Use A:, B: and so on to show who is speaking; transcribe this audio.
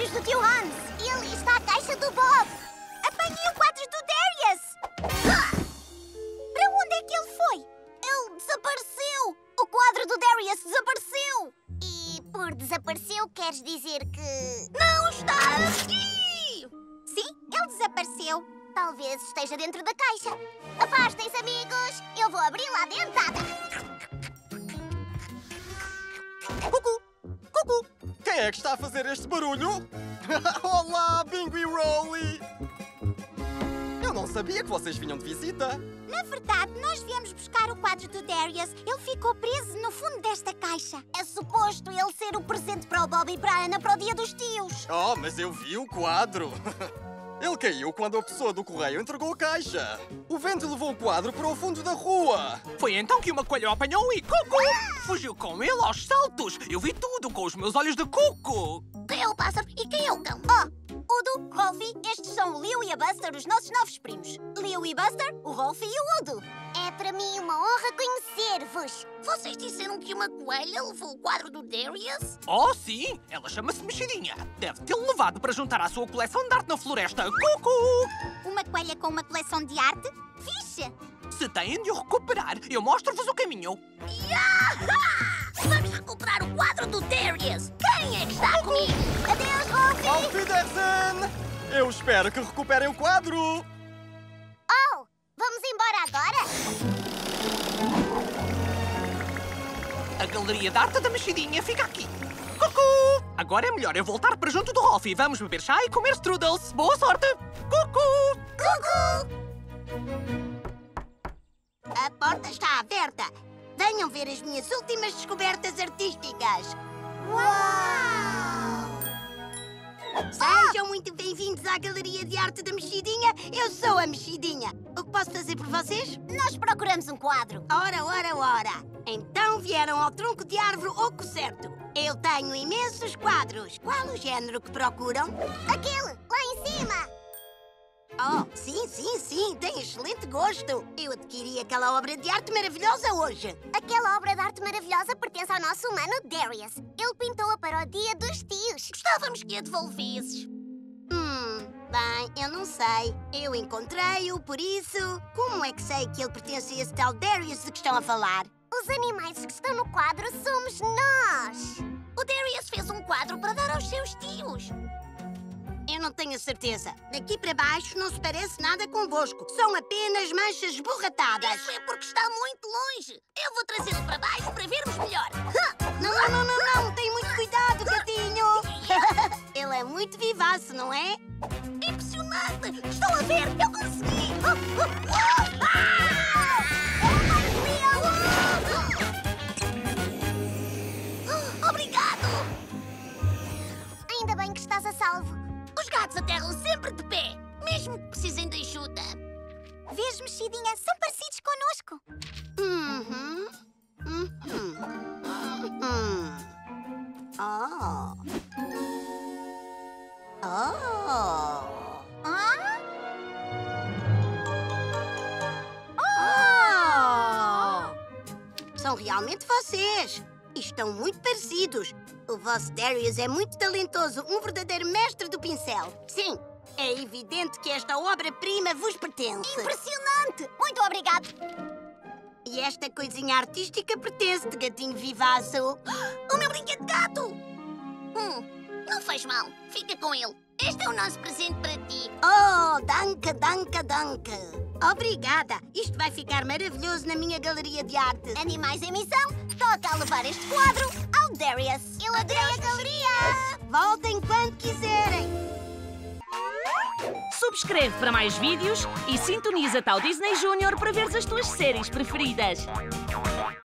A: quadros do tio Hans. E ali está a caixa do Bob. Apanhei o quadro do Darius. Para onde é que ele foi? Ele desapareceu. O quadro do Darius desapareceu. E por desapareceu queres dizer que... Não está aqui! Sim, ele desapareceu. Talvez esteja dentro da caixa. Afastem-se, amigos. Eu vou abrir lá dentada.
B: Cucu! Cucu! Quem é que está a fazer este barulho? Olá, Bingo e Rolly! Eu não sabia que vocês vinham de visita.
A: Na verdade, nós viemos buscar o quadro do Darius. Ele ficou preso no fundo desta caixa. É suposto ele ser o presente para o Bob e para a Ana para o Dia dos Tios.
B: Oh, mas eu vi o quadro. Ele caiu quando a pessoa do correio entregou a caixa. O vento levou o quadro para o fundo da rua.
C: Foi então que uma coelha o apanhou e Cucu fugiu com ele aos saltos. Eu vi tudo com os meus olhos de Cucu.
A: Quem é o pássaro e quem é o cão? Oh, Udo, Rolfie, estes são o Leo e a Buster, os nossos novos primos. Leo e Buster, o Rolfie e o Udo. É para mim uma honra conhecer-vos. Vocês disseram que uma coelha levou o quadro do Darius?
C: Oh, sim! Ela chama-se Mexidinha. Deve tê-lo levado para juntar à sua coleção de arte na floresta. Cucu!
A: Uma coelha com uma coleção de arte? Fixe!
C: Se têm de o recuperar, eu mostro-vos o caminho.
A: Yaha! Vamos recuperar o quadro do Darius! Quem é que está comigo? Adeus, Rolfie!
B: Auf Wiedersehen! Eu espero que recuperem o quadro.
A: Oh, vamos embora agora?
C: A galeria de arte da Mexidinha fica aqui. Cucu! Agora é melhor eu voltar para junto do Rolfie. Vamos beber chá e comer strudels. Boa sorte! Cucu!
A: Cucu! A porta está aberta. Venham ver as minhas últimas descobertas artísticas. Uau! Sejam muito bem-vindos à Galeria de Arte da Mexidinha. Eu sou a Mexidinha. O que posso fazer por vocês? Nós procuramos um quadro. Ora. Então vieram ao tronco de árvore oco certo. Eu tenho imensos quadros. Qual o género que procuram? Aquele, lá em cima. Oh, sim, tem excelente gosto. Eu adquiri aquela obra de arte maravilhosa hoje. Aquela obra de arte maravilhosa pertence ao nosso humano Darius. Ele pintou-a para o Dia dos Tios. Gostávamos que a devolvesses. Bem, eu não sei. Eu encontrei-o, por isso... Como é que sei que ele pertence a esse tal Darius de que estão a falar? Os animais que estão no quadro somos nós. O Darius fez um quadro para dar aos seus tios. Eu não tenho certeza. Daqui para baixo não se parece nada convosco. São apenas manchas esborratadas. Isso é porque está muito longe. Eu vou trazê-lo para baixo para vermos melhor. Não. Tem muito cuidado, gatinho. Ele é muito vivaço, não é? Impressionante. Estão a ver? Eu consegui. Obrigado. Ainda bem que estás a salvo. Os gatos aterram sempre de pé, mesmo que precisem de ajuda. Vês, Mexidinha, são parecidos connosco. São realmente vocês. E estão muito parecidos. O vosso Darius é muito talentoso, um verdadeiro mestre do pincel. Sim, é evidente que esta obra-prima vos pertence. Impressionante! Muito obrigado. E esta coisinha artística pertence-te, gatinho vivaço. O meu brinquedo de gato! Não faz mal. Fica com ele. Este é o nosso presente para ti. Oh, danke. Obrigada. Isto vai ficar maravilhoso na minha galeria de arte. Animais em missão, toca a levar este quadro ao Darius. Eu adorei a galeria. Voltem quando quiserem.
D: Subscreve para mais vídeos e sintoniza-te ao Disney Junior para veres as tuas séries preferidas.